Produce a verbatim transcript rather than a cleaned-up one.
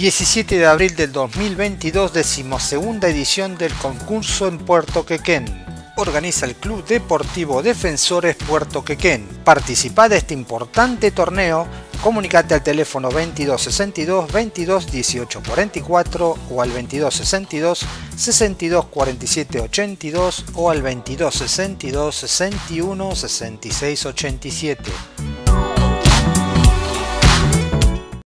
diecisiete de abril del dos mil veintidós, decimosegunda edición del concurso en Puerto Quequén. Organiza el Club Deportivo Defensores Puerto Quequén. Participá de este importante torneo. Comunicate al teléfono veintidós sesenta y dos veintidós dieciocho cuarenta y cuatro o al veintidós sesenta y dos sesenta y dos cuarenta y siete ochenta y dos o al veintidós sesenta y dos sesenta y uno sesenta y seis ochenta y siete.